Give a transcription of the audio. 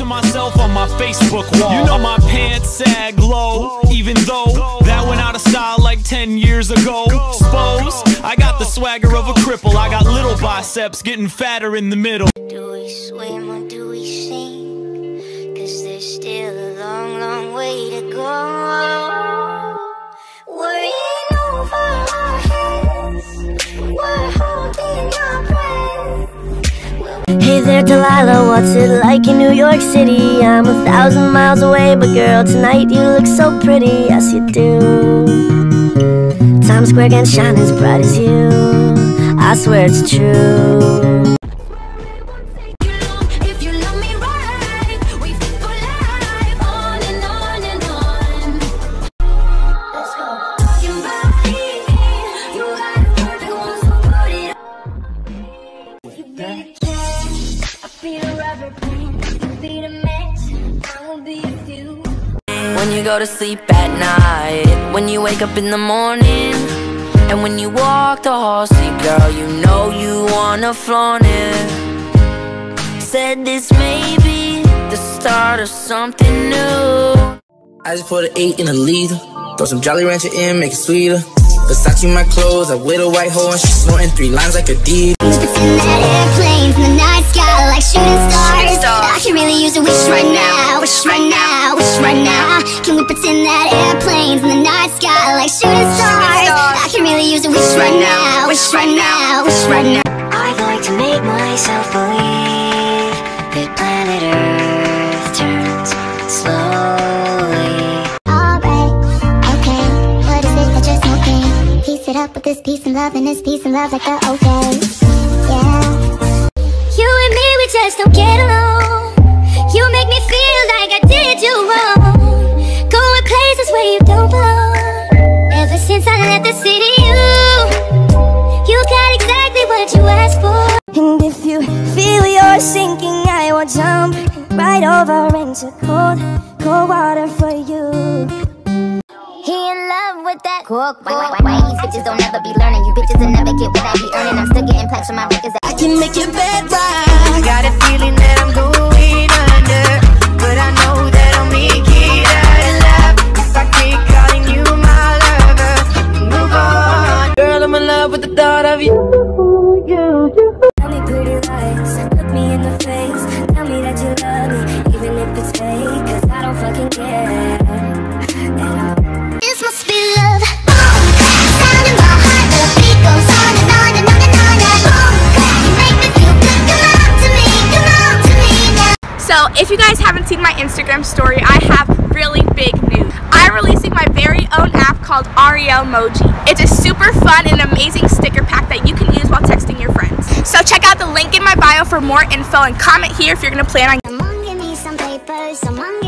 to myself on my Facebook wall. You know my pants sag low, even though that went out of style like 10 years ago. Suppose I got the swagger of a cripple. I got little biceps getting fatter in the middle. Do we swim or do we sink? 'Cause there's still a long, long way to go. Worrying over our heads, we're holding our breath. Hey there Delilah, what's it like in New York City? I'm 1,000 miles away, but girl, tonight you look so pretty, yes you do. Times Square can shine as bright as you, I swear it's true. When you go to sleep at night, when you wake up in the morning, and when you walk the hall, see girl, you know you wanna flaunt it. Said this may be the start of something new. I just put an 8 in a liter, throw some Jolly Rancher in, make it sweeter. Versace my clothes, I with a white hoe, and she snorting 3 lines like a diva. Pretend that airplanes in the night sky like shooting stars. I can really use a wish right now, wish right now, wish right now. Can we pretend that airplanes in the night sky like shooting stars? I can really use a wish right now, wish right now, wish right now. I'd like to make myself believe that planet Earth turns slowly. Alright, okay, what is it that you're smoking? Piece it up with this peace and love, and this peace and love like the okay. Yeah, you and me, we just don't get along. You make me feel like I did you wrong. Going places where you don't belong. Ever since I left the city, you got exactly what you asked for. And if you feel you're sinking, I will jump right over into cold, cold water for you. He in love with that cook. Why these bitches don't ever be learning? You bitches will never get what I be earning. I'm still getting plaques from my records. I can make your bed right. I got a feeling that I'm going under, but I know that I'll make it out alive. If I keep calling you my lover, move on. Girl, I'm in love with the thought of you. Tell me pretty lies, look me in the face. Tell me that you love me, even if it's fake. 'Cause I don't fucking care. This must be love. Boom, sound in my heart, the beat goes on and on and on and on. Boom, you make me feel good. Come on to me, come on to me now. So if you guys haven't seen my Instagram story, I have really big news. I'm releasing my very own app called Ariel Emoji. It's a super fun and amazing sticker pack that you can use while texting your friends. So check out the link in my bio for more info and comment here if you're gonna plan on. Someone give me some papers, someone